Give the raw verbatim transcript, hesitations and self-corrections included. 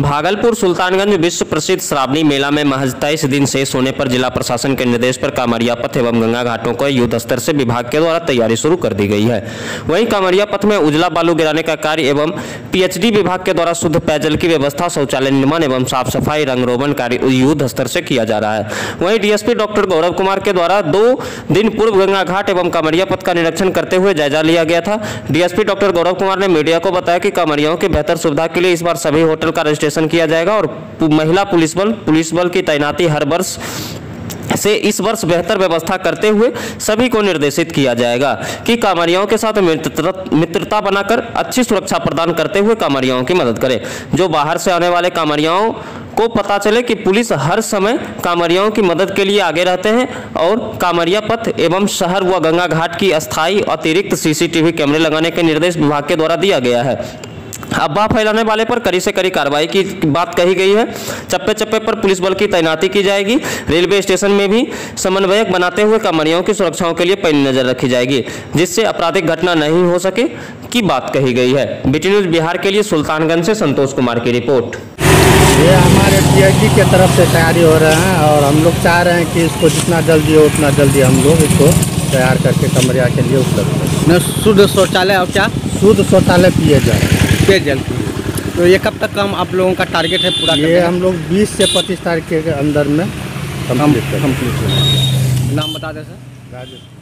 भागलपुर सुल्तानगंज विश्व प्रसिद्ध श्रावणी मेला में महज तेईस दिन शेष होने पर जिला प्रशासन के निर्देश पर कांवरिया पथ एवं गंगा घाटों को युद्ध स्तर से विभाग के द्वारा तैयारी शुरू कर दी गई है। वहीं कांवरिया पथ में उजला बालू गिराने का कार्य एवं पीएचडी विभाग के द्वारा शुद्ध पेयजल की व्यवस्था, शौचालय निर्माण एवं साफ सफाई, रंग रोगन कार्य युद्ध स्तर से किया जा रहा है। वहीं डीएसपी डॉक्टर गौरव कुमार के द्वारा दो दिन पूर्व गंगा घाट एवं कांवरिया पथ का निरीक्षण करते हुए जायजा लिया गया था। डीएसपी डॉक्टर गौरव कुमार ने मीडिया को बताया कि कांवरियों की बेहतर सुविधा के लिए इस बार सभी होटल का रजिस्ट्रेशन किया जाएगा और महिला पुलिस बल पुलिस बल की तैनाती हर वर्ष से इस वर्ष बेहतर व्यवस्था करते हुए सभी को निर्देशित किया जाएगा कि कांवरियों के साथ मित्रता बनाकर अच्छी सुरक्षा प्रदान करते हुए कांवरियों की मदद करें। जो बाहर से आने वाले कांवरियों को पता चले कि पुलिस हर समय कांवरियों की मदद के लिए आगे रहते हैं और कांवरिया पथ एवं शहर व गंगा घाट की अस्थायी अतिरिक्त सीसीटीवी कैमरे लगाने के निर्देश विभाग के द्वारा दिया गया है। अफवाह फैलाने वाले पर कड़ी से कड़ी कार्रवाई की बात कही गई है। चप्पे चप्पे पर पुलिस बल की तैनाती की जाएगी। रेलवे स्टेशन में भी समन्वयक बनाते हुए कांवरियों की सुरक्षाओं के लिए पैनी नजर रखी जाएगी, जिससे आपराधिक घटना नहीं हो सके की बात कही गई है। बीटी न्यूज बिहार के लिए सुल्तानगंज से संतोष कुमार की रिपोर्ट। ये हमारे पीएचडी के तरफ से तैयारी हो रहे हैं और हम लोग चाह रहे हैं कि इसको जितना जल्दी हो उतना जल्दी हम लोग इसको तैयार करके कांवरिया के लिए उपलब्ध करें। शुद्ध शौचालय और क्या शुद्ध शौचालय पेयजल पेयजल। तो ये कब तक काम आप लोगों का टारगेट है पूरा? ये हम लोग बीस से पच्चीस तारीख के अंदर में कंप्लीट करें। नाम बता दें सर। राजेश।